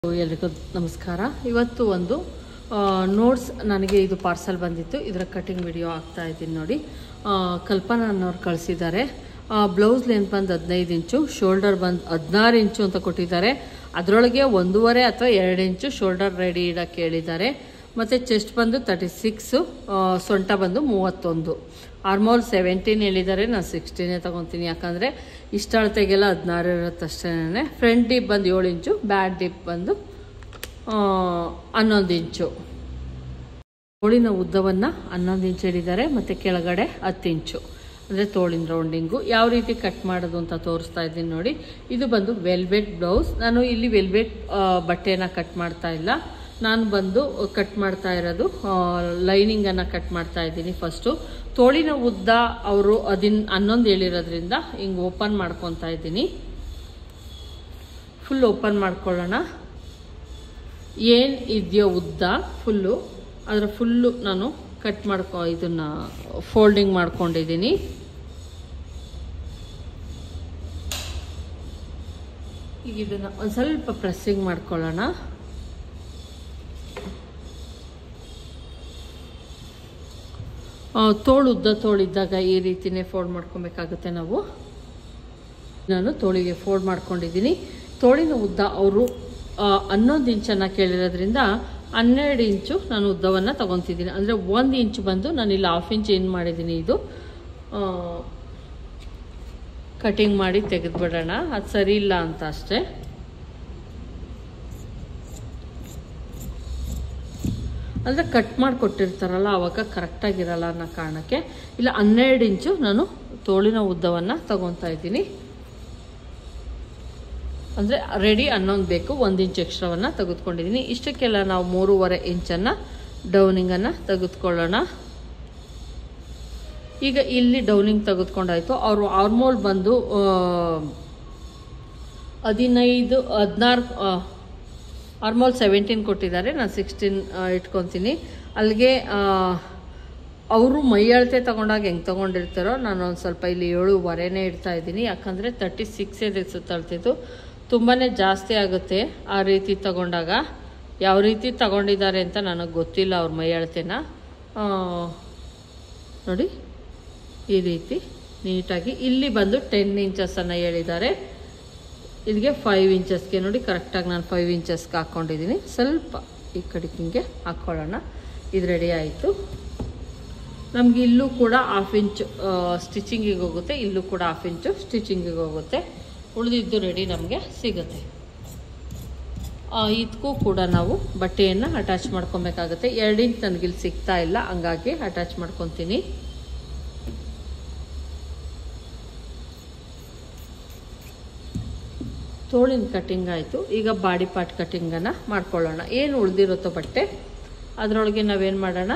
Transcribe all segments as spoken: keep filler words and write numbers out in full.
ಎಲ್ಲರಿಗೂ ನಮಸ್ಕಾರ. ಇವತ್ತು ಒಂದು ನೋಟ್ಸ್ ನನಗೆ ಇದು ಪಾರ್ಸಲ್ ಬಂದಿತ್ತು. ಇದರ ಕಟಿಂಗ್ ವಿಡಿಯೋ ಆಗ್ತಾ ಇದ್ದೀನಿ ನೋಡಿ. ಕಲ್ಪನಾ ಅನ್ನೋರು ಕಳಿಸಿದ್ದಾರೆ. ಬ್ಲೌಸ್ ಲೆಂತ್ ಬಂದು ಹದಿನೈದು ಇಂಚು, ಶೋಲ್ಡರ್ ಬಂದು ಹದಿನಾರು ಇಂಚು ಅಂತ ಕೊಟ್ಟಿದ್ದಾರೆ. ಅದರೊಳಗೆ ಒಂದೂವರೆ ಅಥವಾ ಎರಡು ಇಂಚು ಶೋಲ್ಡರ್ ರೆಡಿ ಇಡಕ್ಕೆ ಹೇಳಿದ್ದಾರೆ. ಮತ್ತು ಚೆಸ್ಟ್ ಬಂದು ತರ್ಟಿ ಸಿಕ್ಸು, ಸೊಂಟ ಬಂದು ಮೂವತ್ತೊಂದು, ಆರ್ಮೋಲ್ ಸೆವೆಂಟೀನ್ ಹೇಳಿದ್ದಾರೆ. ನಾನು ಸಿಕ್ಸ್ಟೀನೇ ತೊಗೊತೀನಿ, ಯಾಕಂದರೆ ಇಷ್ಟ ಅಳತೆಗೆಲ್ಲ ಹದಿನಾರು ಇರುತ್ತೆ ಅಷ್ಟೇ. ಫ್ರಂಟ್ ಡಿಪ್ ಬಂದು ಏಳು ಇಂಚು, ಬ್ಯಾಕ್ ಡಿಪ್ ಬಂದು ಹನ್ನೊಂದು ಇಂಚು. ತೋಳಿನ ಉದ್ದವನ್ನು ಹನ್ನೊಂದು ಇಂಚು ಹೇಳಿದ್ದಾರೆ. ಮತ್ತು ಕೆಳಗಡೆ ಹತ್ತು ಇಂಚು ಅಂದರೆ ತೋಳಿನ ರೌಂಡಿಂಗು. ಯಾವ ರೀತಿ ಕಟ್ ಮಾಡೋದು ಅಂತ ತೋರಿಸ್ತಾ ಇದ್ದೀನಿ ನೋಡಿ. ಇದು ಬಂದು ವೆಲ್ವೆಟ್ ಬ್ಲೌಸ್. ನಾನು ಇಲ್ಲಿ ವೆಲ್ವೆಟ್ ಬಟ್ಟೆನ ಕಟ್ ಮಾಡ್ತಾ ಇಲ್ಲ, ನಾನು ಬಂದು ಕಟ್ ಮಾಡ್ತಾ ಇರೋದು ಲೈನಿಂಗನ್ನು ಕಟ್ ಮಾಡ್ತಾ ಇದ್ದೀನಿ. ಫಸ್ಟು ತೋಳಿನ ಉದ್ದ ಅವರು ಅದಿನ್ ಹನ್ನೊಂದು ಹೇಳಿರೋದ್ರಿಂದ ಹಿಂಗೆ ಓಪನ್ ಮಾಡ್ಕೊತಾ ಇದ್ದೀನಿ. ಫುಲ್ ಓಪನ್ ಮಾಡ್ಕೊಳ್ಳೋಣ. ಏನು ಇದೆಯೋ ಉದ್ದ ಫುಲ್ಲು, ಅದರ ಫುಲ್ಲು ನಾನು ಕಟ್ ಮಾಡ್ಕೊ ಇದನ್ನು ಫೋಲ್ಡಿಂಗ್ ಮಾಡ್ಕೊಂಡಿದ್ದೀನಿ. ಈಗ ಇದನ್ನು ಒಂದು ಸ್ವಲ್ಪ ಪ್ರೆಸ್ಸಿಂಗ್ ಮಾಡ್ಕೊಳ್ಳೋಣ. ತೋಳು ಉದ್ದ ತೋಳಿದ್ದಾಗ ಈ ರೀತಿಯೇ ಫೋಲ್ಡ್ ಮಾಡ್ಕೊಬೇಕಾಗುತ್ತೆ ನಾವು. ನಾನು ತೋಳಿಗೆ ಫೋಲ್ಡ್ ಮಾಡ್ಕೊಂಡಿದ್ದೀನಿ. ತೋಳಿನ ಉದ್ದ ಅವರು ಹನ್ನೊಂದು ಇಂಚನ್ನು ಕೇಳಿರೋದ್ರಿಂದ ಹನ್ನೆರಡು ಇಂಚು ನಾನು ಉದ್ದವನ್ನು ತೊಗೊತಿದ್ದೀನಿ. ಅಂದರೆ ಒಂದು ಇಂಚು ಬಂದು ನಾನು ಇಲ್ಲಿ ಹಾಫ್ ಇಂಚ್ ಏನು ಮಾಡಿದ್ದೀನಿ, ಇದು ಕಟಿಂಗ್ ಮಾಡಿ ತೆಗೆದುಬಿಡೋಣ. ಅದು ಸರಿ ಇಲ್ಲ ಅಂತ ಅಷ್ಟೇ. ಅಂದರೆ ಕಟ್ ಮಾಡಿ ಕೊಟ್ಟಿರ್ತಾರಲ್ಲ ಆವಾಗ ಕರೆಕ್ಟಾಗಿರಲ್ಲ ಅನ್ನೋ ಕಾರಣಕ್ಕೆ ಇಲ್ಲ ಹನ್ನೆರಡು ಇಂಚು ನಾನು ತೋಳಿನ ಉದ್ದವನ್ನು ತಗೊತಾ ಇದ್ದೀನಿ. ಅಂದರೆ ರೆಡಿ ಹನ್ನೊಂದು ಬೇಕು, ಒಂದು ಇಂಚ್ ಎಕ್ಸ್ಟ್ರಾವನ್ನು ತೆಗೆದುಕೊಂಡಿದ್ದೀನಿ. ಇಷ್ಟಕ್ಕೆಲ್ಲ ನಾವು ಮೂರುವರೆ ಇಂಚನ್ನು ಡೌನಿಂಗನ್ನು ತೆಗೆದುಕೊಳ್ಳೋಣ. ಈಗ ಇಲ್ಲಿ ಡೌನಿಂಗ್ ತೆಗೆದುಕೊಂಡಾಯ್ತು. ಅವರು ಆರ್ಮೋಲ್ ಬಂದು ಹದಿನೈದು ಹದಿನಾರು ಆರ್ಮೋಲ್ ಸೆವೆಂಟೀನ್ ಕೊಟ್ಟಿದ್ದಾರೆ. ನಾನು ಸಿಕ್ಸ್ಟೀನ್ ಇಟ್ಕೊತೀನಿ. ಅಲ್ಲಿಗೆ ಅವರು ಮೈ ಅಳತೆ ತೊಗೊಂಡಾಗ ಹೆಂಗೆ ತೊಗೊಂಡಿರ್ತಾರೋ ನಾನು ಒಂದು ಸ್ವಲ್ಪ ಇಲ್ಲಿ ಏಳುವರೆನೇ ಇಡ್ತಾ ಇದ್ದೀನಿ. ಯಾಕಂದರೆ ತರ್ಟಿ ಸಿಕ್ಸ್ ಇದೆ ಸುತ್ತಳ್ತಿದ್ದು, ತುಂಬಾ ಜಾಸ್ತಿ ಆಗುತ್ತೆ ಆ ರೀತಿ ತಗೊಂಡಾಗ. ಯಾವ ರೀತಿ ತಗೊಂಡಿದ್ದಾರೆ ಅಂತ ನನಗೆ ಗೊತ್ತಿಲ್ಲ ಅವ್ರ ಮೈ ಅಳತೆನ. ನೋಡಿ ಈ ರೀತಿ ನೀಟಾಗಿ ಇಲ್ಲಿ ಬಂದು ಟೆನ್ ಇಂಚಸ್ಸನ್ನು ಹೇಳಿದ್ದಾರೆ. ಇಲ್ಲಿಗೆ ಫೈವ್ ಇಂಚಸ್ಗೆ ನೋಡಿ ಕರೆಕ್ಟಾಗಿ ನಾನು ಫೈವ್ ಇಂಚಸ್ಗೆ ಹಾಕ್ಕೊಂಡಿದ್ದೀನಿ. ಸ್ವಲ್ಪ ಈ ಕಡೆಗೆ ಹಿಂಗೆ ಹಾಕ್ಕೊಳ್ಳೋಣ. ಇದು ರೆಡಿ ಆಯಿತು. ನಮಗೆ ಇಲ್ಲೂ ಕೂಡ ಹಾಫ್ ಇಂಚು ಸ್ಟಿಚಿಂಗಿಗೆ ಹೋಗುತ್ತೆ, ಇಲ್ಲೂ ಕೂಡ ಹಾಫ್ ಇಂಚು ಸ್ಟಿಚಿಂಗಿಗೆ ಹೋಗುತ್ತೆ. ಉಳಿದಿದ್ದು ರೆಡಿ ನಮಗೆ ಸಿಗುತ್ತೆ. ಇದಕ್ಕೂ ಕೂಡ ನಾವು ಬಟ್ಟೆಯನ್ನು ಅಟ್ಯಾಚ್ ಮಾಡ್ಕೊಬೇಕಾಗುತ್ತೆ. ಎರಡು ಇಂಚ್ ನನಗಿಲ್ಲಿ ಸಿಗ್ತಾ ಇಲ್ಲ, ಹಂಗಾಗಿ ಅಟ್ಯಾಚ್ ಮಾಡ್ಕೊತೀನಿ. ತೋಳಿನ ಕಟ್ಟಿಂಗ್ ಆಯಿತು. ಈಗ ಬಾಡಿ ಪಾರ್ಟ್ ಕಟ್ಟಿಂಗನ್ನು ಮಾಡ್ಕೊಳ್ಳೋಣ. ಏನು ಉಳಿದಿರುತ್ತೋ ಬಟ್ಟೆ ಅದರೊಳಗೆ ನಾವೇನು ಮಾಡೋಣ,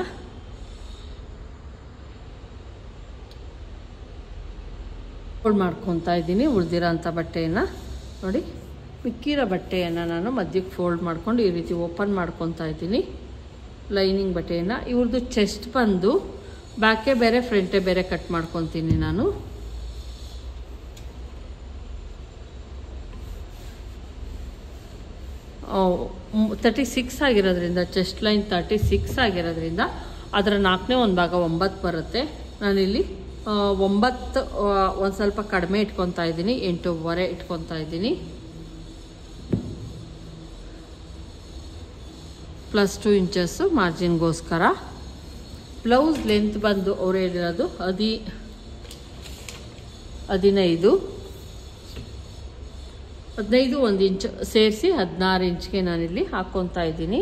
ಫೋಲ್ಡ್ ಮಾಡ್ಕೊತಾ ಇದ್ದೀನಿ ಉಳಿದಿರೋ ಅಂಥ ಬಟ್ಟೆಯನ್ನು. ನೋಡಿ ಮಿಕ್ಕಿರೋ ಬಟ್ಟೆಯನ್ನು ನಾನು ಮಧ್ಯಕ್ಕೆ ಫೋಲ್ಡ್ ಮಾಡ್ಕೊಂಡು ಈ ರೀತಿ ಓಪನ್ ಮಾಡ್ಕೊತಾ ಇದ್ದೀನಿ ಲೈನಿಂಗ್ ಬಟ್ಟೆಯನ್ನು. ಇವ್ರದ್ದು ಚೆಸ್ಟ್ ಬಂದು ಬ್ಯಾಕೆ ಬೇರೆ ಫ್ರಂಟೇ ಬೇರೆ ಕಟ್ ಮಾಡ್ಕೊತೀನಿ ನಾನು. ತರ್ಟಿ ಸಿಕ್ಸ್ ಆಗಿರೋದ್ರಿಂದ ಚೆಸ್ಟ್ ಲೈನ್ ತರ್ಟಿ ಸಿಕ್ಸ್ ಆಗಿರೋದ್ರಿಂದ ಅದರ ನಾಲ್ಕನೇ ಒಂದು ಭಾಗ ಒಂಬತ್ತು ಬರುತ್ತೆ. ನಾನಿಲ್ಲಿ ಒಂಬತ್ತು ಒಂದು ಸ್ವಲ್ಪ ಕಡಿಮೆ ಇಟ್ಕೊತಾ ಇದ್ದೀನಿ, ಎಂಟೂವರೆ ಇಟ್ಕೊತಾ ಇದ್ದೀನಿ. ಪ್ಲಸ್ ಟು ಇಂಚಸ್ಸು ಮಾರ್ಜಿನ್ಗೋಸ್ಕರ. ಬ್ಲೌಸ್ ಲೆಂತ್ ಬಂದು ಅವ್ರು ಹೇಳಿರೋದು ಹದಿ ಹದಿನೈದು ಹದಿನೈದು ಒಂದು ಇಂಚು ಸೇರಿಸಿ ಹದಿನಾರು ಇಂಚ್ಗೆ ನಾನಿಲ್ಲಿ ಹಾಕ್ಕೊತಾ ಇದ್ದೀನಿ.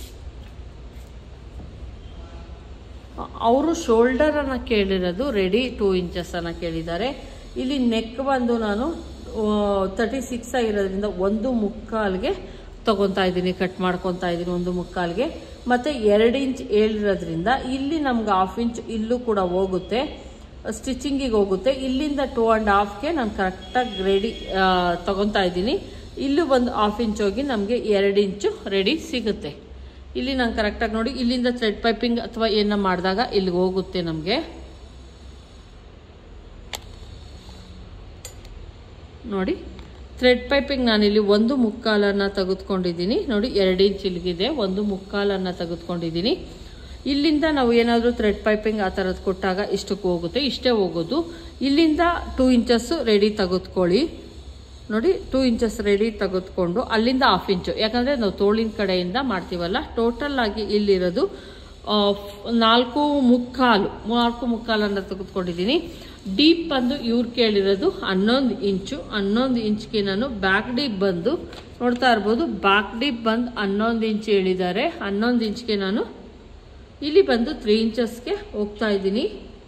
ಅವರು ಶೋಲ್ಡರನ್ನು ಕೇಳಿರೋದು ರೆಡಿ ಟೂ ಇಂಚಸ್ಸನ್ನು ಕೇಳಿದ್ದಾರೆ. ಇಲ್ಲಿ ನೆಕ್ ಬಂದು ನಾನು ತರ್ಟಿ ಸಿಕ್ಸ್ ಆಗಿರೋದ್ರಿಂದ ಒಂದು ಮುಕ್ಕಾಲ್ಗೆ ತೊಗೊತಾ ಇದ್ದೀನಿ, ಕಟ್ ಮಾಡ್ಕೊತಾ ಇದ್ದೀನಿ ಒಂದು ಮುಕ್ಕಾಲ್ಗೆ. ಮತ್ತು ಎರಡು ಇಂಚ್ ಹೇಳಿರೋದ್ರಿಂದ ಇಲ್ಲಿ ನಮ್ಗೆ ಹಾಫ್ ಇಂಚ್ ಇಲ್ಲೂ ಕೂಡ ಹೋಗುತ್ತೆ, ಸ್ಟಿಚಿಂಗಿಗೆ ಹೋಗುತ್ತೆ. ಇಲ್ಲಿಂದ ಟೂ ಆ್ಯಂಡ್ ಹಾಫ್ಗೆ ನಾನು ಕರೆಕ್ಟಾಗಿ ರೆಡಿ ತೊಗೊತಾ ಇದ್ದೀನಿ. ಇಲ್ಲೂ ಒಂದು ಹಾಫ್ ಇಂಚ್ ಹೋಗಿ ನಮಗೆ ಎರಡು ಇಂಚು ರೆಡಿ ಸಿಗುತ್ತೆ. ಇಲ್ಲಿ ನಾನು ಕರೆಕ್ಟಾಗಿ ನೋಡಿ ಇಲ್ಲಿಂದ ಥ್ರೆಡ್ ಪೈಪಿಂಗ್ ಅಥವಾ ಏನೋ ಮಾಡಿದಾಗ ಇಲ್ಲಿಗೆ ಹೋಗುತ್ತೆ ನಮಗೆ. ನೋಡಿ ಥ್ರೆಡ್ ಪೈಪಿಂಗ್ ನಾನಿಲ್ಲಿ ಒಂದು ಮುಕ್ಕಾಲನ್ನು ತೆಗೆದುಕೊಂಡಿದ್ದೀನಿ ನೋಡಿ, ಎರಡು ಇಂಚ್ ಇಲ್ಲಿಗಿದೆ, ಒಂದು ಮುಕ್ಕಾಲನ್ನು ತೆಗೆದುಕೊಂಡಿದ್ದೀನಿ. ಇಲ್ಲಿಂದ ನಾವು ಏನಾದರೂ ಥ್ರೆಡ್ ಪೈಪಿಂಗ್ ಆ ಥರದ್ದು ಕೊಟ್ಟಾಗ ಇಷ್ಟಕ್ಕೆ ಹೋಗುತ್ತೆ, ಇಷ್ಟೇ ಹೋಗೋದು. ಇಲ್ಲಿಂದ ಟೂ ಇಂಚಸ್ಸು ರೆಡಿ ತೆಗೆದುಕೊಳ್ಳಿ ನೋಡಿ, ಟೂ ಇಂಚಸ್ ರೆಡಿ ತೆಗೆದುಕೊಂಡು ಅಲ್ಲಿಂದ ಹಾಫ್ ಇಂಚು, ಯಾಕಂದರೆ ನಾವು ತೋಳಿನ ಕಡೆಯಿಂದ ಮಾಡ್ತೀವಲ್ಲ. ಟೋಟಲ್ ಆಗಿ ಇಲ್ಲಿರೋದು ನಾಲ್ಕು ಮುಕ್ಕಾಲು ನಾಲ್ಕು ಮುಕ್ಕಾಲನ್ನು ತೆಗೆದುಕೊಂಡಿದ್ದೀನಿ. ಡೀಪ್ ಬಂದು ಇವ್ರು ಕೇಳಿರೋದು ಹನ್ನೊಂದು ಇಂಚು. ಹನ್ನೊಂದು ಇಂಚ್ಗೆ ನಾನು ಬ್ಯಾಕ್ ಡೀಪ್ ಬಂದು ನೋಡ್ತಾ ಇರ್ಬೋದು, ಬ್ಯಾಕ್ ಡೀಪ್ ಬಂದು ಹನ್ನೊಂದು ಇಂಚು ಹೇಳಿದ್ದಾರೆ. ಹನ್ನೊಂದು ಇಂಚ್ಗೆ ನಾನು ಇಲ್ಲಿ ಬಂದು ತ್ರೀ ಇಂಚಸ್ಗೆ ಹೋಗ್ತಾ ಇದ್ದೀನಿ,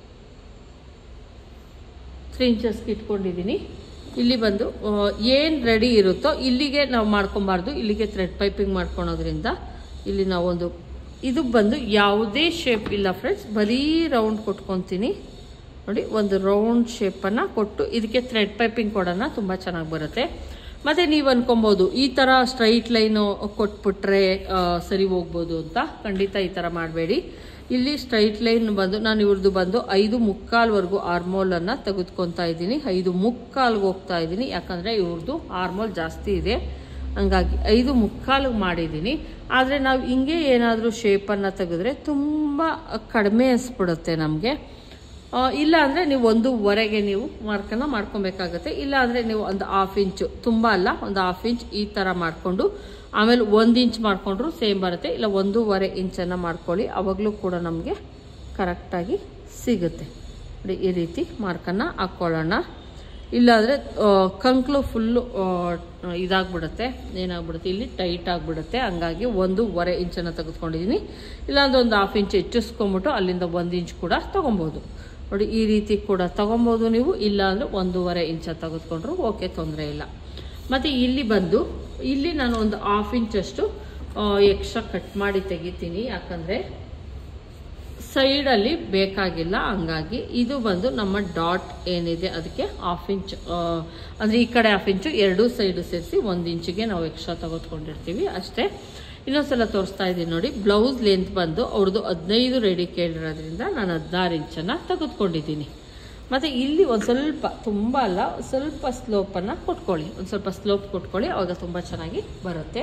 ತ್ರೀ ಇಂಚಸ್ಗೆ ಇಟ್ಕೊಂಡಿದ್ದೀನಿ. ಇಲ್ಲಿ ಬಂದು ಏನು ರೆಡಿ ಇರುತ್ತೋ ಇಲ್ಲಿಗೆ ನಾವು ಮಾಡ್ಕೊಬಾರ್ದು, ಇಲ್ಲಿಗೆ ಥ್ರೆಡ್ ಪೈಪಿಂಗ್ ಮಾಡ್ಕೊಳೋದ್ರಿಂದ ಇಲ್ಲಿ ನಾವೊಂದು ಇದು ಬಂದು ಯಾವುದೇ ಶೇಪ್ ಇಲ್ಲ ಫ್ರೆಂಡ್ಸ್, ಬರೀ ರೌಂಡ್ ಕೊಟ್ಕೊತೀನಿ ನೋಡಿ. ಒಂದು ರೌಂಡ್ ಶೇಪನ್ನು ಕೊಟ್ಟು ಇದಕ್ಕೆ ಥ್ರೆಡ್ ಪೈಪಿಂಗ್ ಕೊಡೋಣ, ತುಂಬ ಚೆನ್ನಾಗಿ ಬರುತ್ತೆ. ಮತ್ತು ನೀವು ಅನ್ಕೊಬೋದು ಈ ಥರ ಸ್ಟ್ರೈಟ್ ಲೈನು ಕೊಟ್ಬಿಟ್ರೆ ಸರಿ ಹೋಗ್ಬೋದು ಅಂತ. ಖಂಡಿತ ಈ ಥರ ಮಾಡಬೇಡಿ. ಇಲ್ಲಿ ಸ್ಟ್ರೈಟ್ ಲೈನ್ ಬಂದು ನಾನು ಇವ್ರದ್ದು ಬಂದು ಐದು ಮುಕ್ಕಾಲ್ವರೆಗೂ ಆರ್ಮೋಲನ್ನು ತೆಗೆದುಕೊತಾ ಇದ್ದೀನಿ. ಐದು ಮುಕ್ಕಾಲ್ಗೆ ಹೋಗ್ತಾ ಇದ್ದೀನಿ, ಯಾಕಂದರೆ ಇವ್ರದ್ದು ಆರ್ಮೋಲ್ ಜಾಸ್ತಿ ಇದೆ, ಹಂಗಾಗಿ ಐದು ಮುಕ್ಕಾಲಿಗೆ ಮಾಡಿದ್ದೀನಿ. ಆದರೆ ನಾವು ಹಿಂಗೆ ಏನಾದರೂ ಶೇಪನ್ನು ತೆಗೆದ್ರೆ ತುಂಬ ಕಡಿಮೆ ಅನಿಸ್ಬಿಡುತ್ತೆ ನಮಗೆ. ಇಲ್ಲ ಅಂದರೆ ನೀವು ಒಂದೂವರೆಗೆ ನೀವು ಮಾರ್ಕನ್ನು ಮಾಡ್ಕೊಬೇಕಾಗತ್ತೆ. ಇಲ್ಲ ಅಂದರೆ ನೀವು ಒಂದು ಹಾಫ್ ಇಂಚು, ತುಂಬ ಅಲ್ಲ ಒಂದು ಹಾಫ್ ಇಂಚ್ ಈ ಥರ ಮಾಡಿಕೊಂಡು ಆಮೇಲೆ ಒಂದು ಇಂಚ್ ಮಾಡಿಕೊಂಡ್ರು ಸೇಮ್ ಬರುತ್ತೆ. ಇಲ್ಲ ಒಂದೂವರೆ ಇಂಚನ್ನು ಮಾಡ್ಕೊಳ್ಳಿ, ಆವಾಗಲೂ ಕೂಡ ನಮಗೆ ಕರೆಕ್ಟಾಗಿ ಸಿಗುತ್ತೆ ನೋಡಿ. ಈ ರೀತಿ ಮಾರ್ಕನ್ನು ಹಾಕ್ಕೊಳ್ಳೋಣ. ಇಲ್ಲಾಂದರೆ ಕಂಕ್ಲು ಫುಲ್ಲು ಇದಾಗ್ಬಿಡುತ್ತೆ, ಏನಾಗ್ಬಿಡುತ್ತೆ ಇಲ್ಲಿ ಟೈಟ್ ಆಗಿಬಿಡುತ್ತೆ. ಹಂಗಾಗಿ ಒಂದೂವರೆ ಇಂಚನ್ನು ತೆಗೆದುಕೊಂಡಿದ್ದೀನಿ. ಇಲ್ಲಾಂದ್ರೆ ಒಂದು ಹಾಫ್ ಇಂಚ್ ಹೆಚ್ಚಿಸ್ಕೊಂಬಿಟ್ಟು ಅಲ್ಲಿಂದ ಒಂದು ಇಂಚ್ ಕೂಡ ತೊಗೊಬೋದು ನೋಡಿ. ಈ ರೀತಿ ಕೂಡ ತೊಗೊಬೋದು ನೀವು, ಇಲ್ಲಾಂದರೆ ಒಂದೂವರೆ ಇಂಚ ತೆಗೆದುಕೊಂಡ್ರು ಓಕೆ, ತೊಂದರೆ ಇಲ್ಲ. ಮತ್ತು ಇಲ್ಲಿ ಬಂದು ಇಲ್ಲಿ ನಾನು ಒಂದು ಹಾಫ್ ಇಂಚಷ್ಟು ಎಕ್ಸ್ಟ್ರಾ ಕಟ್ ಮಾಡಿ ತೆಗಿತೀನಿ, ಯಾಕಂದರೆ ಸೈಡಲ್ಲಿ ಬೇಕಾಗಿಲ್ಲ. ಹಂಗಾಗಿ ಇದು ಬಂದು ನಮ್ಮ ಡಾಟ್ ಏನಿದೆ ಅದಕ್ಕೆ ಹಾಫ್ ಇಂಚ್, ಅಂದರೆ ಈ ಕಡೆ ಹಾಫ್ ಇಂಚು, ಎರಡೂ ಸೈಡು ಸೇರಿಸಿ ಒಂದು ಇಂಚಿಗೆ ನಾವು ಎಕ್ಸ್ಟ್ರಾ ತೆಗೆದುಕೊಂಡಿರ್ತೀವಿ ಅಷ್ಟೇ. ಇನ್ನೊಂದ್ಸಲ ತೋರಿಸ್ತಾ ಇದ್ದೀನಿ ನೋಡಿ. ಬ್ಲೌಸ್ ಲೆಂತ್ ಬಂದು ಅವ್ರದ್ದು ಹದಿನೈದು ರೆಡಿ ಕೇಳಿರೋದ್ರಿಂದ ನಾನು ಹದಿನಾರು ಇಂಚನ್ನು ತೆಗೆದುಕೊಂಡಿದ್ದೀನಿ. ಮತ್ತು ಇಲ್ಲಿ ಒಂದು ಸ್ವಲ್ಪ, ತುಂಬ ಅಲ್ಲ, ಸ್ವಲ್ಪ ಸ್ಲೋಪನ್ನು ಕೊಟ್ಕೊಳ್ಳಿ, ಒಂದು ಸ್ವಲ್ಪ ಸ್ಲೋಪ್ ಕೊಟ್ಕೊಳ್ಳಿ, ಆವಾಗ ತುಂಬ ಚೆನ್ನಾಗಿ ಬರುತ್ತೆ.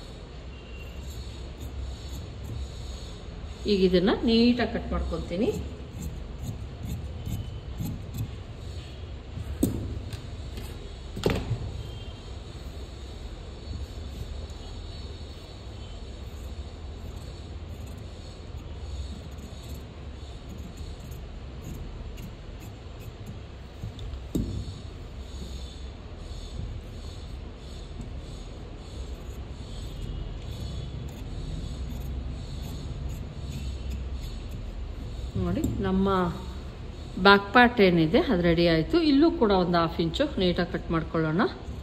ಈಗ ಇದನ್ನು ನೀಟಾಗಿ ಕಟ್ ಮಾಡ್ಕೊತೀನಿ. ನೋಡಿ ನಮ್ಮ ಬ್ಯಾಕ್ ಪಾರ್ಟ್ ಏನಿದೆ ಅದು ರೆಡಿ ಆಯಿತು. ಇಲ್ಲೂ ಕೂಡ ಒಂದು ಹಾಫ್ ಇಂಚು ನೀಟಾಗಿ ಕಟ್ ಮಾಡ್ಕೊಳ್ಳೋಣ.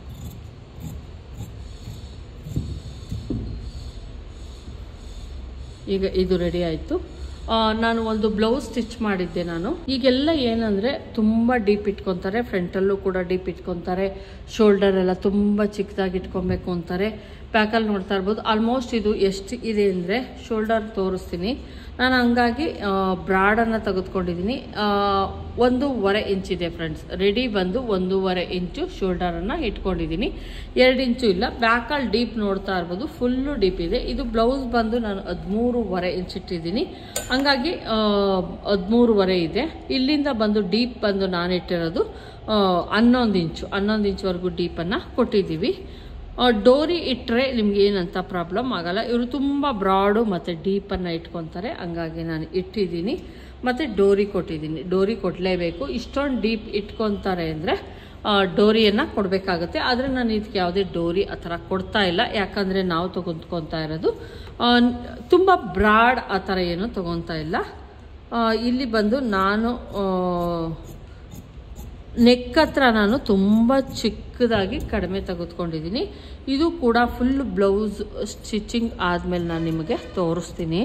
ಈಗ ಇದು ರೆಡಿ ಆಯಿತು. ನಾನು ಒಂದು ಬ್ಲೌಸ್ ಸ್ಟಿಚ್ ಮಾಡಿದ್ದೆ ನಾನು. ಈಗೆಲ್ಲ ಏನಂದರೆ ತುಂಬ ಡೀಪ್ ಇಟ್ಕೊತಾರೆ, ಫ್ರಂಟಲ್ಲೂ ಕೂಡ ಡೀಪ್ ಇಟ್ಕೊತಾರೆ, ಶೋಲ್ಡರ್ ಎಲ್ಲ ತುಂಬ ಚಿಕ್ಕದಾಗಿ ಇಟ್ಕೊಬೇಕು ಅಂತಾರೆ. ಬ್ಯಾಕಲ್ಲಿ ನೋಡ್ತಾ ಇರ್ಬೋದು. ಆಲ್ಮೋಸ್ಟ್ ಇದು ಎಷ್ಟು ಇದೆ ಅಂದರೆ ಶೋಲ್ಡರ್ ತೋರಿಸ್ತೀನಿ ನಾನು. ಹಂಗಾಗಿ ಬ್ರಾಡನ್ನು ತೆಗೆದುಕೊಂಡಿದ್ದೀನಿ. ಒಂದೂವರೆ ಇಂಚಿದೆ ಫ್ರೆಂಡ್ಸ್. ರೆಡಿ ಬಂದು ಒಂದೂವರೆ ಇಂಚು ಶೋಲ್ಡರನ್ನು ಇಟ್ಕೊಂಡಿದ್ದೀನಿ. ಎರಡು ಇಂಚು ಇಲ್ಲ, ಬ್ಯಾಕಲ್ಲಿ ಡೀಪ್ ನೋಡ್ತಾ ಇರ್ಬೋದು, ಫುಲ್ಲು ಡೀಪ್ ಇದೆ. ಇದು ಬ್ಲೌಸ್ ಬಂದು ನಾನು ಹದಿಮೂರುವರೆ ಇಂಚ್ ಇಟ್ಟಿದ್ದೀನಿ, ಹಂಗಾಗಿ ಹದಿಮೂರುವರೆ ಇದೆ. ಇಲ್ಲಿಂದ ಬಂದು ಡೀಪ್ ಬಂದು ನಾನು ಇಟ್ಟಿರೋದು ಹನ್ನೊಂದು ಇಂಚು ಹನ್ನೊಂದು ಇಂಚ್ವರೆಗೂ ಡೀಪನ್ನು ಕೊಟ್ಟಿದ್ದೀವಿ. ಡೋರಿ ಇಟ್ಟರೆ ನಿಮ್ಗೆ ಏನಂತ ಪ್ರಾಬ್ಲಮ್ ಆಗಲ್ಲ. ಇವರು ತುಂಬ ಬ್ರಾಡು ಮತ್ತು ಡೀಪನ್ನು ಇಟ್ಕೊತಾರೆ, ಹಂಗಾಗಿ ನಾನು ಇಟ್ಟಿದ್ದೀನಿ. ಮತ್ತು ಡೋರಿ ಕೊಟ್ಟಿದ್ದೀನಿ. ಡೋರಿ ಕೊಡಲೇಬೇಕು. ಇಷ್ಟೊಂದು ಡೀಪ್ ಇಟ್ಕೊತಾರೆ ಅಂದರೆ ಡೋರಿಯನ್ನು ಕೊಡಬೇಕಾಗುತ್ತೆ. ಆದರೆ ನಾನು ಇದಕ್ಕೆ ಯಾವುದೇ ಡೋರಿ ಆ ಥರ ಕೊಡ್ತಾ ಇಲ್ಲ, ಯಾಕಂದರೆ ನಾವು ತೊಗೊಂಡ್ಕೊತಾ ಇರೋದು ತುಂಬ ಬ್ರಾಡ್ ಆ ಥರ ಏನು ತೊಗೊತಾ ಇಲ್ಲ. ಇಲ್ಲಿ ಬಂದು ನಾನು ನೆಕ್ ಹತ್ರ ನಾನು ತುಂಬ ಚಿಕ್ಕದಾಗಿ ಕಡಿಮೆ ತೆಗೆದುಕೊಂಡಿದ್ದೀನಿ. ಇದು ಕೂಡ ಫುಲ್ ಬ್ಲೌಸ್ ಸ್ಟಿಚಿಂಗ್ ಆದಮೇಲೆ ನಾನು ನಿಮಗೆ ತೋರಿಸ್ತೀನಿ.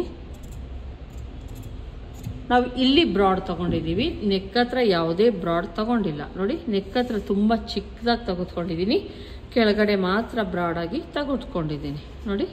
ನಾವು ಇಲ್ಲಿ ಬ್ರಾಡ್ ತೊಗೊಂಡಿದ್ದೀವಿ, ನೆಕ್ ಹತ್ರ ಯಾವುದೇ ಬ್ರಾಡ್ ತೊಗೊಂಡಿಲ್ಲ ನೋಡಿ. ನೆಕ್ ಹತ್ರ ತುಂಬ ಚಿಕ್ಕದಾಗಿ ತೆಗೆದುಕೊಂಡಿದ್ದೀನಿ, ಕೆಳಗಡೆ ಮಾತ್ರ ಬ್ರಾಡಾಗಿ ತೆಗೆದುಕೊಂಡಿದ್ದೀನಿ ನೋಡಿ.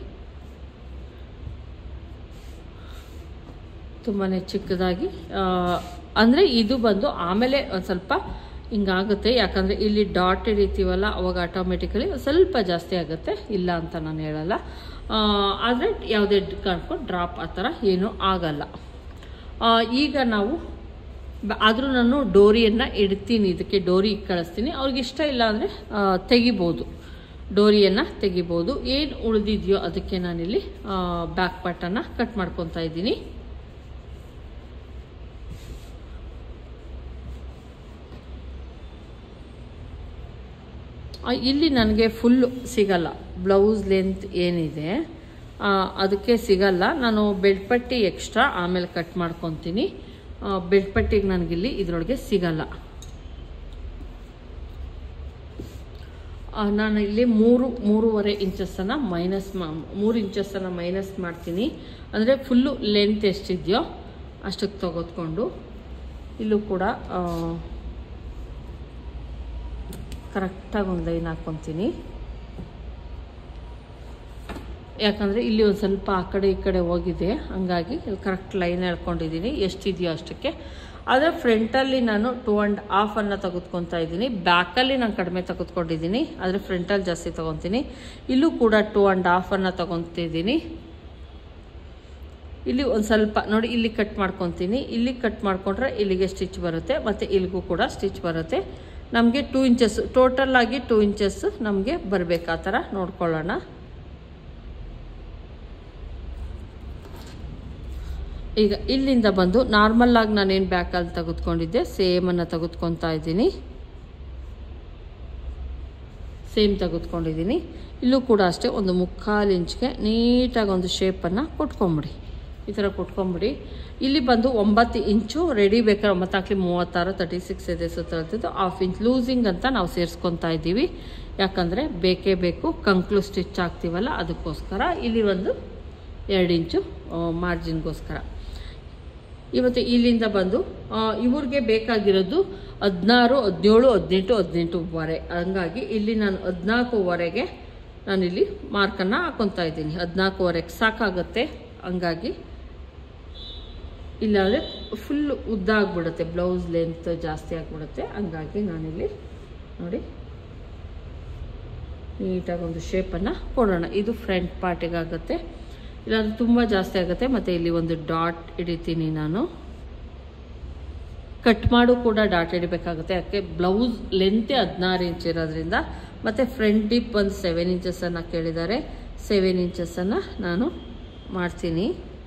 ತುಂಬಾ ಚಿಕ್ಕದಾಗಿ, ಅಂದರೆ ಇದು ಬಂದು ಆಮೇಲೆ ಒಂದು ಸ್ವಲ್ಪ ಹಿಂಗಾಗುತ್ತೆ. ಯಾಕಂದರೆ ಇಲ್ಲಿ ಡಾಟ್ ಹಿಡಿತೀವಲ್ಲ ಅವಾಗ ಆಟೋಮೆಟಿಕಲಿ ಸ್ವಲ್ಪ ಜಾಸ್ತಿ ಆಗುತ್ತೆ, ಇಲ್ಲ ಅಂತ ನಾನು ಹೇಳಲ್ಲ. ಆದರೆ ಯಾವುದೇ ಕಾಣ್ಕೊಂಡು ಡ್ರಾಪ್ ಆ ಥರ ಏನೂ ಆಗಲ್ಲ. ಈಗ ನಾವು ಆದರೂ ನಾನು ಡೋರಿಯನ್ನು ಇಡ್ತೀನಿ, ಇದಕ್ಕೆ ಡೋರಿ ಕಳಿಸ್ತೀನಿ. ಅವ್ರಿಗೆ ಇಷ್ಟ ಇಲ್ಲ ಅಂದರೆ ತೆಗಿಬೋದು, ಡೋರಿಯನ್ನು ತೆಗಿಬೋದು. ಏನು ಉಳಿದಿದೆಯೋ ಅದಕ್ಕೆ ನಾನಿಲ್ಲಿ ಬ್ಯಾಕ್ ಪಾರ್ಟನ್ನು ಕಟ್ ಮಾಡ್ಕೊತಾ ಇದ್ದೀನಿ. ಇಲ್ಲಿ ನನಗೆ ಫುಲ್ಲು ಸಿಗಲ್ಲ, ಬ್ಲೌಸ್ ಲೆಂತ್ ಏನಿದೆ ಅದಕ್ಕೆ ಸಿಗಲ್ಲ. ನಾನು ಬೆಲ್ಟ್ ಪಟ್ಟಿ ಎಕ್ಸ್ಟ್ರಾ ಆಮೇಲೆ ಕಟ್ ಮಾಡ್ಕೊತೀನಿ. ಬೆಲ್ಟ್ ಪಟ್ಟಿಗೆ ನನಗಿಲ್ಲಿ ಇದರೊಳಗೆ ಸಿಗಲ್ಲ. ನಾನು ಇಲ್ಲಿ ಮೂರು ಮೂರುವರೆ ಇಂಚಸ್ಸನ್ನು ಮೈನಸ್ ಮಾ ಮೂರು ಇಂಚಸ್ಸನ್ನು ಮೈನಸ್ ಮಾಡ್ತೀನಿ. ಅಂದರೆ ಫುಲ್ಲು ಲೆಂತ್ ಎಷ್ಟಿದೆಯೋ ಅಷ್ಟಕ್ಕೆ ತೆಗೆದುಕೊಂಡು ಇಲ್ಲೂ ಕೂಡ ಕರೆಕ್ಟಾಗಿ ಒಂದು ಲೈನ್ ಹಾಕ್ಕೊತೀನಿ. ಯಾಕಂದರೆ ಇಲ್ಲಿ ಒಂದು ಸ್ವಲ್ಪ ಆ ಕಡೆ ಈ ಕಡೆ ಹೋಗಿದೆ, ಹಂಗಾಗಿ ಇಲ್ಲಿ ಕರೆಕ್ಟ್ ಲೈನ್ ಹೇಳ್ಕೊಂಡಿದ್ದೀನಿ ಎಷ್ಟಿದೆಯೋ ಅಷ್ಟಕ್ಕೆ. ಆದರೆ ಫ್ರಂಟಲ್ಲಿ ನಾನು ಟೂ ಆ್ಯಂಡ್ ಹಾಫನ್ನು ತೆಗೆದುಕೊತಾ ಇದ್ದೀನಿ. ಬ್ಯಾಕಲ್ಲಿ ನಾನು ಕಡಿಮೆ ತೆಗೆದುಕೊಂಡಿದ್ದೀನಿ, ಆದರೆ ಫ್ರಂಟಲ್ಲಿ ಜಾಸ್ತಿ ತೊಗೊತೀನಿ. ಇಲ್ಲೂ ಕೂಡ ಟೂ ಆ್ಯಂಡ್ ಹಾಫನ್ನು ತೊಗೊತಿದ್ದೀನಿ. ಇಲ್ಲಿ ಒಂದು ಸ್ವಲ್ಪ ನೋಡಿ, ಇಲ್ಲಿ ಕಟ್ ಮಾಡ್ಕೊತೀನಿ. ಇಲ್ಲಿ ಕಟ್ ಮಾಡಿಕೊಂಡ್ರೆ ಇಲ್ಲಿಗೆ ಸ್ಟಿಚ್ ಬರುತ್ತೆ, ಮತ್ತು ಇಲ್ಲಿಗೂ ಕೂಡ ಸ್ಟಿಚ್ ಬರುತ್ತೆ. ನಮಗೆ ಟೂ ಇಂಚಸ್ ಟೋಟಲ್ ಆಗಿ ಟೂ ಇಂಚಸ್ ನಮಗೆ ಬರಬೇಕು, ಆ ಥರ ನೋಡ್ಕೊಳ್ಳೋಣ. ಈಗ ಇಲ್ಲಿಂದ ಬಂದು ನಾರ್ಮಲ್ ಆಗಿ ನಾನೇನು ಬ್ಯಾಕಲ್ಲಿ ತೆಗೆದುಕೊಂಡಿದ್ದೆ ಸೇಮನ್ನು ತೆಗೆದುಕೊತಾ ಇದ್ದೀನಿ. ಸೇಮ್ ತೆಗೆದುಕೊಂಡಿದ್ದೀನಿ. ಇಲ್ಲೂ ಕೂಡ ಅಷ್ಟೇ ಒಂದು ಮುಕ್ಕಾಲು ಇಂಚ್ಗೆ ನೀಟಾಗಿ ಒಂದು ಶೇಪನ್ನು ಕೊಟ್ಕೊಂಬಿಡಿ, ಈ ಥರ ಕೊಟ್ಕೊಂಬಿಡಿ. ಇಲ್ಲಿ ಬಂದು ಒಂಬತ್ತು ಇಂಚು ರೆಡಿ ಬೇಕಾದ್ರೆ ಒಂಬತ್ತು ಹಾಕಲಿ ಮೂವತ್ತಾರು ತರ್ಟಿ ಸಿಕ್ಸ್ ಇದೆ ಸುತ್ತಿದ್ದು ಹಾಫ್ ಇಂಚ್ ಲೂಸಿಂಗ್ ಅಂತ ನಾವು ಸೇರಿಸ್ಕೊತಾ ಇದ್ದೀವಿ. ಯಾಕಂದರೆ ಬೇಕೇ ಬೇಕು, ಕಂಕ್ಲು ಸ್ಟಿಚ್ ಹಾಕ್ತೀವಲ್ಲ ಅದಕ್ಕೋಸ್ಕರ. ಇಲ್ಲಿ ಒಂದು ಎರಡು ಇಂಚು ಮಾರ್ಜಿನ್ಗೋಸ್ಕರ. ಇವತ್ತು ಇಲ್ಲಿಂದ ಬಂದು ಇವ್ರಿಗೆ ಬೇಕಾಗಿರೋದು ಹದಿನಾರು ಹದಿನೇಳು ಹದಿನೆಂಟು ಹದಿನೆಂಟುವರೆ, ಹಂಗಾಗಿ ಇಲ್ಲಿ ನಾನು ಹದಿನಾಲ್ಕುವರೆಗೆ ನಾನಿಲ್ಲಿ ಮಾರ್ಕನ್ನು ಹಾಕೊತಾ ಇದ್ದೀನಿ. ಹದಿನಾಲ್ಕುವರೆಗೆ ಸಾಕಾಗುತ್ತೆ, ಹಂಗಾಗಿ ಇಲ್ಲಾಂದರೆ ಫುಲ್ ಉದ್ದ ಆಗಿಬಿಡುತ್ತೆ, ಬ್ಲೌಸ್ ಲೆಂತ್ ಜಾಸ್ತಿ ಆಗಿಬಿಡುತ್ತೆ. ಹಂಗಾಗಿ ನಾನಿಲ್ಲಿ ನೋಡಿ ನೀಟಾಗಿ ಒಂದು ಶೇಪನ್ನು ಕೊಡೋಣ. ಇದು ಫ್ರಂಟ್ ಪಾರ್ಟಿಗಾಗುತ್ತೆ, ಇಲ್ಲಾಂದರೆ ತುಂಬ ಜಾಸ್ತಿ ಆಗುತ್ತೆ. ಮತ್ತು ಇಲ್ಲಿ ಒಂದು ಡಾಟ್ ಹಿಡಿತೀನಿ ನಾನು. ಕಟ್ ಮಾಡು ಕೂಡ ಡಾಟ್ ಹಿಡಿಬೇಕಾಗುತ್ತೆ, ಯಾಕೆ ಬ್ಲೌಸ್ ಲೆಂತೆ ಹದಿನಾರು ಇಂಚ್ ಇರೋದ್ರಿಂದ. ಮತ್ತು ಫ್ರಂಟ್ ಡಿಪ್ ಒಂದು ಸೆವೆನ್ ಇಂಚಸ್ಸನ್ನು ಕೇಳಿದ್ದಾರೆ, ಸೆವೆನ್ ಇಂಚಸ್ಸನ್ನು ನಾನು ಮಾಡ್ತೀನಿ.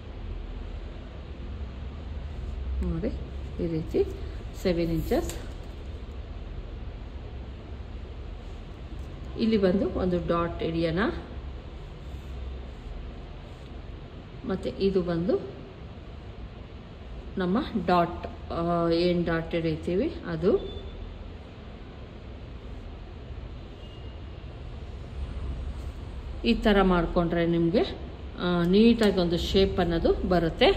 ನೋಡಿ ಈ ರೀತಿ ಸೆವೆನ್ ಇಂಚಸ್. ಇಲ್ಲಿ ಬಂದು ಒಂದು ಡಾಟ್ ಹಿಡಿಯೋಣ. ಮತ್ತು ಇದು ಬಂದು ನಮ್ಮ ಡಾಟ್, ಏನು ಡಾಟ್ ಹಿಡಿತೀವಿ ಅದು. ಈ ಥರ ಮಾಡಿಕೊಂಡ್ರೆ ನಿಮಗೆ ನೀಟಾಗಿ ಒಂದು ಶೇಪ್ ಅನ್ನೋದು ಬರುತ್ತೆ.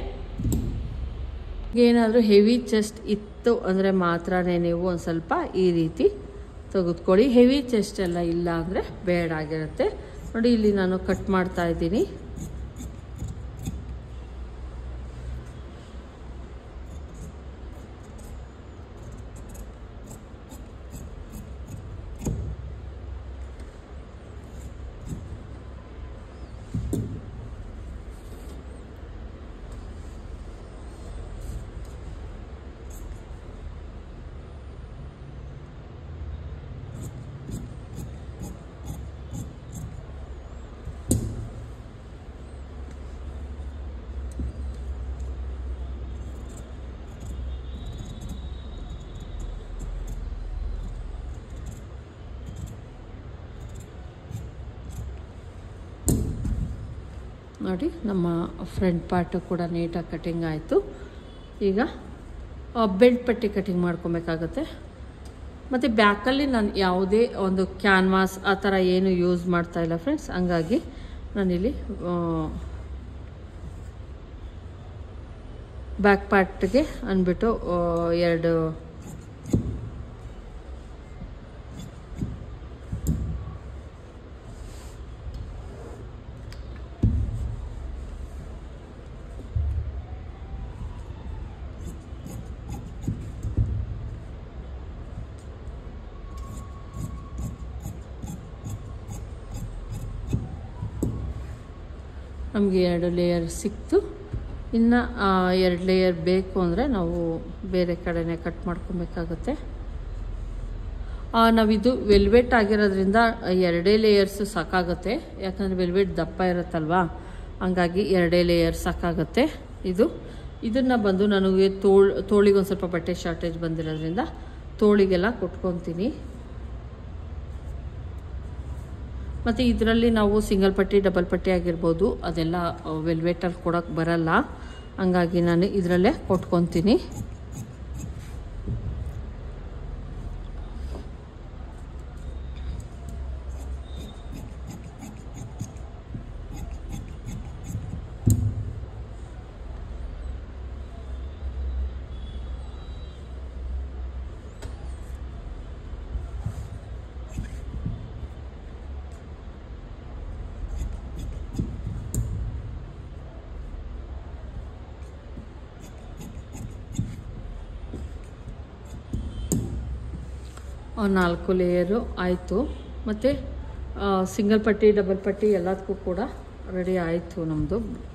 ಏನಾದರೂ ಹೆವಿ ಚೆಸ್ಟ್ ಇತ್ತು ಅಂದರೆ ಮಾತ್ರನೇ ನೀವು ಒಂದು ಸ್ವಲ್ಪ ಈ ರೀತಿ ತೆಗೆದುಕೊಳ್ಳಿ. ಹೆವಿ ಚೆಸ್ಟ್ ಎಲ್ಲ ಇಲ್ಲ ಅಂದರೆ ಬೇಡ ಆಗಿರುತ್ತೆ. ನೋಡಿ ಇಲ್ಲಿ ನಾನು ಕಟ್ ಮಾಡ್ತಾ ಇದ್ದೀನಿ. ನೋಡಿ ನಮ್ಮ ಫ್ರಂಟ್ ಪಾರ್ಟು ಕೂಡ ನೀಟಾಗಿ ಕಟಿಂಗ್ ಆಯಿತು. ಈಗ ಬೆಲ್ಟ್ ಪಟ್ಟಿ ಕಟಿಂಗ್ ಮಾಡ್ಕೊಬೇಕಾಗತ್ತೆ. ಮತ್ತು ಬ್ಯಾಕಲ್ಲಿ ನಾನು ಯಾವುದೇ ಒಂದು ಕ್ಯಾನ್ವಾಸ್ ಆ ಥರ ಏನು ಯೂಸ್ ಮಾಡ್ತಾ ಇಲ್ಲ ಫ್ರೆಂಡ್ಸ್, ಹಂಗಾಗಿ ನಾನಿಲ್ಲಿ ಬ್ಯಾಕ್ ಪಾರ್ಟ್ಗೆ ಅಂದ್ಬಿಟ್ಟು ಎರಡು ನಮಗೆ ಎರಡು ಲೇಯರ್ ಸಿಕ್ತು. ಇನ್ನು ಎರಡು ಲೇಯರ್ ಬೇಕು ಅಂದರೆ ನಾವು ಬೇರೆ ಕಡೆನೇ ಕಟ್ ಮಾಡ್ಕೊಬೇಕಾಗುತ್ತೆ. ನಾವಿದು ವೆಲ್ವೆಟ್ ಆಗಿರೋದ್ರಿಂದ ಎರಡೇ ಲೇಯರ್ಸು ಸಾಕಾಗುತ್ತೆ, ಯಾಕಂದರೆ ವೆಲ್ವೆಟ್ ದಪ್ಪ ಇರುತ್ತಲ್ವಾ, ಹಂಗಾಗಿ ಎರಡೇ ಲೇಯರ್ ಸಾಕಾಗುತ್ತೆ. ಇದು ಇದನ್ನು ಬಂದು ನನಗೆ ತೋಳ್ ತೋಳಿಗೆ ಒಂದು ಸ್ವಲ್ಪ ಬಟ್ಟೆ ಶಾರ್ಟೇಜ್ ಬಂದಿರೋದ್ರಿಂದ ತೋಳಿಗೆಲ್ಲ ಕೊಟ್ಕೊತೀನಿ. ಮತ್ತು ಇದರಲ್ಲಿ ನಾವು ಸಿಂಗಲ್ ಪಟ್ಟಿ ಡಬಲ್ ಪಟ್ಟಿ ಆಗಿರ್ಬೋದು, ಅದೆಲ್ಲ ವೆಲ್ವೆಟಲ್ಲಿ ಕೊಡೋಕ್ಕೆ ಬರಲ್ಲ, ಹಂಗಾಗಿ ನಾನು ಇದರಲ್ಲೇ ಕೊಟ್ಕೊತೀನಿ. ನಾಲ್ಕು ಲೇಯರು ಆಯಿತು. ಮತ್ತು ಸಿಂಗಲ್ ಪಟ್ಟಿ ಡಬಲ್ ಪಟ್ಟಿ ಎಲ್ಲದಕ್ಕೂ ಕೂಡ ರೆಡಿ ಆಯಿತು ನಮ್ಮದು.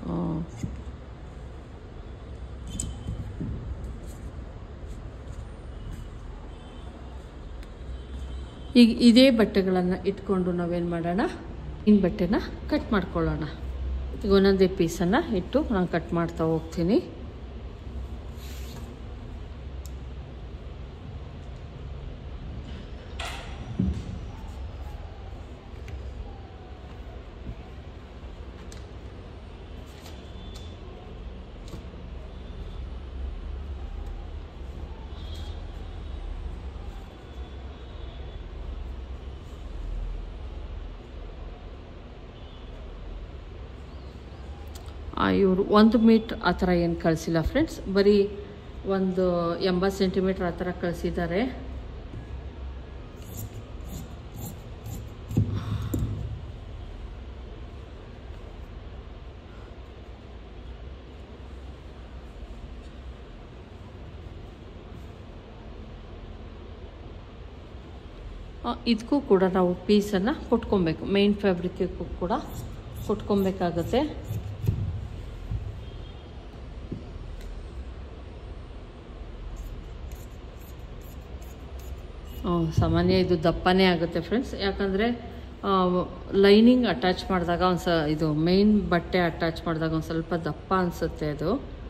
ಈಗ ಇದೇ ಬಟ್ಟೆಗಳನ್ನು ಇಟ್ಕೊಂಡು ನಾವೇನು ಮಾಡೋಣ, ಇನ್ನು ಬಟ್ಟೆನ ಕಟ್ ಮಾಡ್ಕೊಳ್ಳೋಣ. ಈಗ ಒಂದೊಂದೇ ಪೀಸನ್ನು ಇಟ್ಟು ನಾನು ಕಟ್ ಮಾಡ್ತಾ ಹೋಗ್ತೀನಿ. ಇವರು ಒಂದು ಮೀಟ್ರ್ ಆ ಥರ ಏನು ಕಳಿಸಿಲ್ಲ ಫ್ರೆಂಡ್ಸ್, ಬರೀ ಒಂದು ಎಂಬತ್ತು ಸೆಂಟಿಮೀಟ್ರ್ ಆ ಥರ ಕಳಿಸಿದ್ದಾರೆ. ಇದಕ್ಕೂ ಕೂಡ ನಾವು ಪೀಸನ್ನು ಕೊಟ್ಕೊಬೇಕು, ಮೇನ್ ಫ್ಯಾಬ್ರಿಕ್ಗೂ ಕೂಡ ಕೊಟ್ಕೊಬೇಕಾಗತ್ತೆ. ಸಾಮಾನ್ಯ ಇದು ದಪ್ಪನೇ ಆಗುತ್ತೆ ಫ್ರೆಂಡ್ಸ್, ಯಾಕಂದರೆ ಲೈನಿಂಗ್ ಅಟ್ಯಾಚ್ ಮಾಡಿದಾಗ ಒಂದು ಸ ಇದು ಮೇನ್ ಬಟ್ಟೆ ಅಟ್ಯಾಚ್ ಮಾಡಿದಾಗ ಒಂದು ಸ್ವಲ್ಪ ದಪ್ಪ ಅನಿಸುತ್ತೆ ಅದು.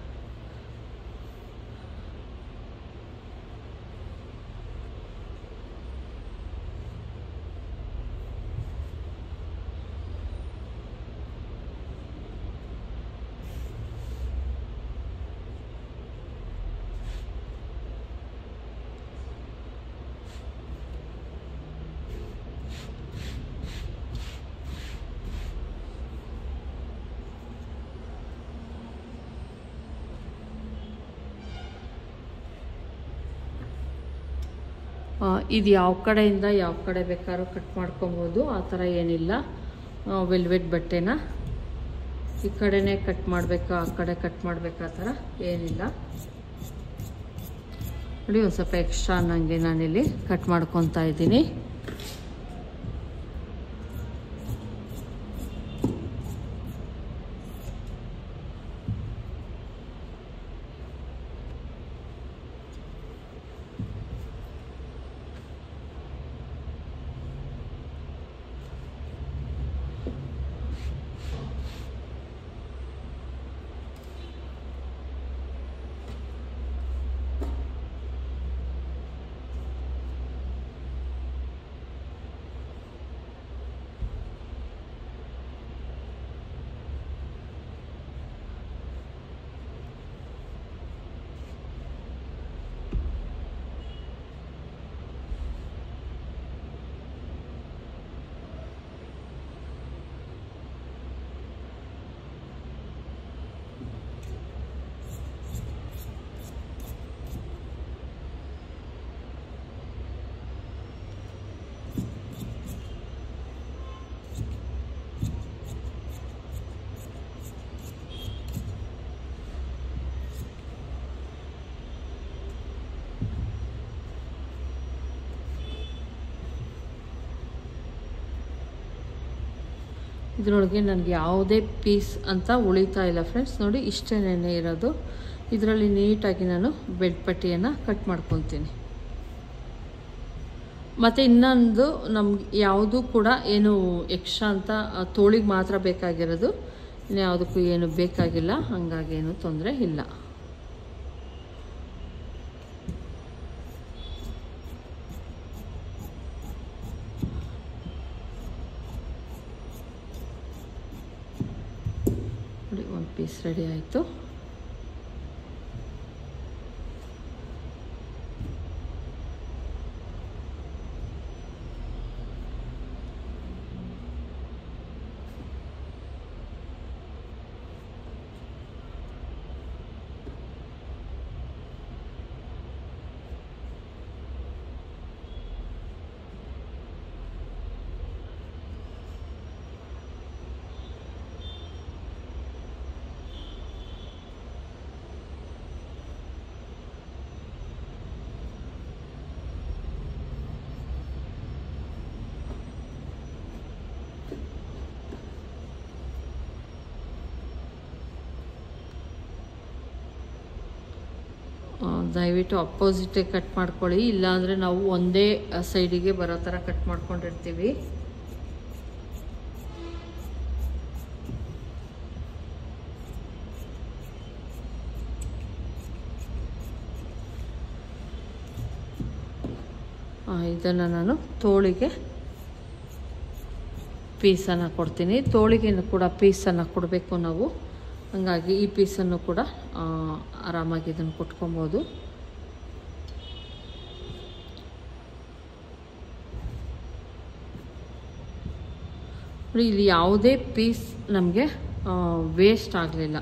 ಇದು ಯಾವ ಕಡೆಯಿಂದ ಯಾವ ಕಡೆ ಬೇಕಾದ್ರೂ ಕಟ್ ಮಾಡ್ಕೊಬೋದು, ಆ ಥರ ಏನಿಲ್ಲ. ವೆಲ್ವೆಟ್ ಬಟ್ಟೆನ ಈ ಕಡೆನೇ ಕಟ್ ಮಾಡಬೇಕಾ ಆ ಕಡೆ ಕಟ್ ಮಾಡಬೇಕಾ ಆ ಥರ ಏನಿಲ್ಲ. ನೋಡಿ, ಒಂದು ಸ್ವಲ್ಪ ಎಕ್ಸ್ಟ್ರಾ ನನಗೆ ನಾನಿಲ್ಲಿ ಕಟ್ ಮಾಡ್ಕೊತಾ ಇದ್ದೀನಿ. ಇದರೊಳಗೆ ನನಗೆ ಯಾವುದೇ ಪೀಸ್ ಅಂತ ಉಳಿತಾ ಇಲ್ಲ ಫ್ರೆಂಡ್ಸ್. ನೋಡಿ ಇಷ್ಟೇ ನೆನೆ ಇರೋದು. ಇದರಲ್ಲಿ ನೀಟಾಗಿ ನಾನು ಬೆಡ್ ಪಟ್ಟಿಯನ್ನು ಕಟ್ ಮಾಡ್ಕೊತೀನಿ. ಮತ್ತು ಇನ್ನೊಂದು ನಮ್ಗೆ ಯಾವುದೂ ಕೂಡ ಏನು ಎಕ್ಸ್ಟ್ರಾ ಅಂತ ತೋಳಿಗೆ ಮಾತ್ರ ಬೇಕಾಗಿರೋದು, ಇನ್ನು ಯಾವುದಕ್ಕೂ ಏನು ಬೇಕಾಗಿಲ್ಲ, ಹಾಗಾಗಿ ಏನು ತೊಂದರೆ ಇಲ್ಲ. ನೋಡಿ ಒಂದು ಪೀಸ್ ರೆಡಿ ಆಯಿತು. ದಯವಿಟ್ಟು ಅಪೋಸಿಟೇ ಕಟ್ ಮಾಡ್ಕೊಳ್ಳಿ, ಇಲ್ಲಾಂದರೆ ನಾವು ಒಂದೇ ಸೈಡಿಗೆ ಬರೋ ಥರ ಕಟ್ ಮಾಡ್ಕೊಂಡಿರ್ತೀವಿ. ಇದನ್ನು ನಾನು ತೋಳಿಗೆ ಪೀಸನ್ನು ಕೊಡ್ತೀನಿ. ತೋಳಿಗೆ ಕೂಡ ಪೀಸನ್ನು ಕೊಡಬೇಕು ನಾವು, ಹಾಗಾಗಿ ಈ ಪೀಸನ್ನು ಕೂಡ ಆರಾಮಾಗಿ ಇದನ್ನು ಕೊಟ್ಕೊಬೋದು. ಇಲ್ಲಿ ಯಾವುದೇ ಪೀಸ್ ನಮಗೆ ವೇಸ್ಟ್ ಆಗಲಿಲ್ಲ.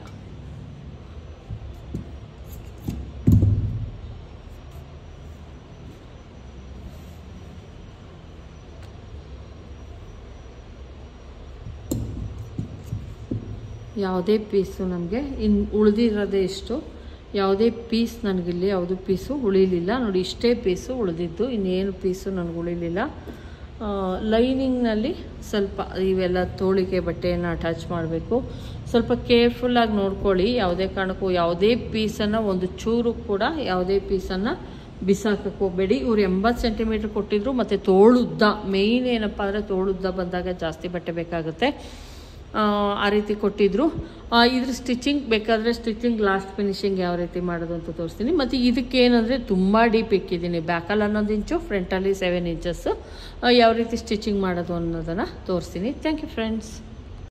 ಯಾವುದೇ ಪೀಸು ನಮಗೆ ಇನ್ನು ಉಳಿದಿರೋದೇ ಇಷ್ಟು, ಯಾವುದೇ ಪೀಸ್ ನನಗಿಲ್ಲಿ ಯಾವುದು ಪೀಸು ಉಳಿಲಿಲ್ಲ. ನೋಡಿ ಇಷ್ಟೇ ಪೀಸು ಉಳಿದಿದ್ದು, ಇನ್ನೇನು ಪೀಸು ನನಗೆ ಉಳಿಲಿಲ್ಲ. ಲೈನಿಂಗ್ನಲ್ಲಿ ಸ್ವಲ್ಪ ಇವೆಲ್ಲ ತೋಳಿಗೆ ಬಟ್ಟೆಯನ್ನು ಅಟ್ಯಾಚ್ ಮಾಡಬೇಕು. ಸ್ವಲ್ಪ ಕೇರ್ಫುಲ್ಲಾಗಿ ನೋಡ್ಕೊಳ್ಳಿ, ಯಾವುದೇ ಕಾರಣಕ್ಕೂ ಯಾವುದೇ ಪೀಸನ್ನು ಒಂದು ಚೂರು ಕೂಡ ಯಾವುದೇ ಪೀಸನ್ನು ಬಿಸಾಕಕ್ಕೆ ಹೋಗಬೇಡಿ. ಇವ್ರು ಎಂಬತ್ತು ಸೆಂಟಿಮೀಟ್ರ್ ಕೊಟ್ಟಿದ್ರು, ಮತ್ತು ತೋಳುದ್ದ ಮೇಯ್ನ್ ಏನಪ್ಪ ಅಂದರೆ ತೋಳುದ್ದ ಬಂದಾಗ ಜಾಸ್ತಿ ಬಟ್ಟೆ ಬೇಕಾಗುತ್ತೆ, ಆ ರೀತಿ ಕೊಟ್ಟಿದ್ರು. ಇದ್ರ ಸ್ಟಿಚಿಂಗ್ ಬೇಕಾದರೆ ಸ್ಟಿಚಿಂಗ್ ಲಾಸ್ಟ್ ಫಿನಿಶಿಂಗ್ ಯಾವ ರೀತಿ ಮಾಡೋದು ಅಂತ ತೋರಿಸ್ತೀನಿ. ಮತ್ತು ಇದಕ್ಕೇನಂದರೆ ತುಂಬ ಡೀಪ್ ಇಕ್ಕಿದ್ದೀನಿ, ಬ್ಯಾಕಲ್ಲಿ ಹನ್ನೊಂದು ಇಂಚು, ಫ್ರಂಟಲ್ಲಿ ಸೆವೆನ್ ಇಂಚಸ್ಸು. ಯಾವ ರೀತಿ ಸ್ಟಿಚಿಂಗ್ ಮಾಡೋದು ಅನ್ನೋದನ್ನು ತೋರಿಸ್ತೀನಿ. Thank you friends.